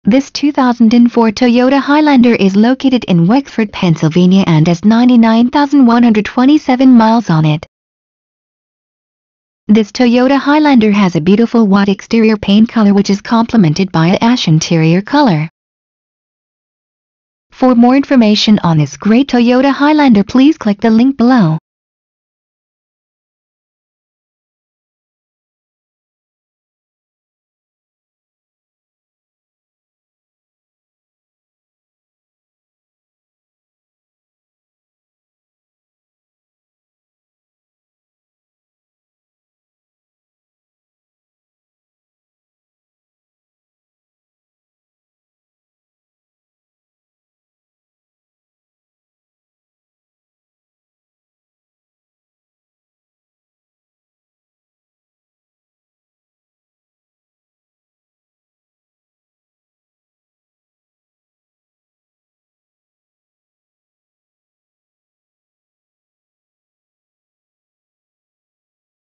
This 2004 Toyota Highlander is located in Wexford, Pennsylvania and has 99,127 miles on it. This Toyota Highlander has a beautiful white exterior paint color which is complemented by an ash interior color. For more information on this great Toyota Highlander, please click the link below.